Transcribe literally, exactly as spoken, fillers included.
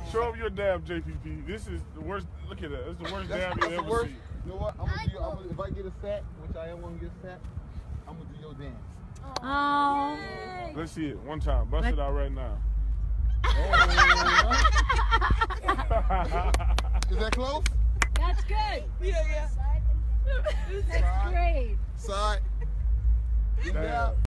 Show him your dab, J P P. This is the worst. Look at that. This is the worst dab you ever worst. seen. You know what? I'm gonna do. I'm gonna, if I get a sack, which I am gonna get a sack, I'm gonna do your dance. Oh. Let's see it one time. Bust Let it out right now. Is that close? That's good. Yeah, yeah. That's great. Side. Get Damn. down.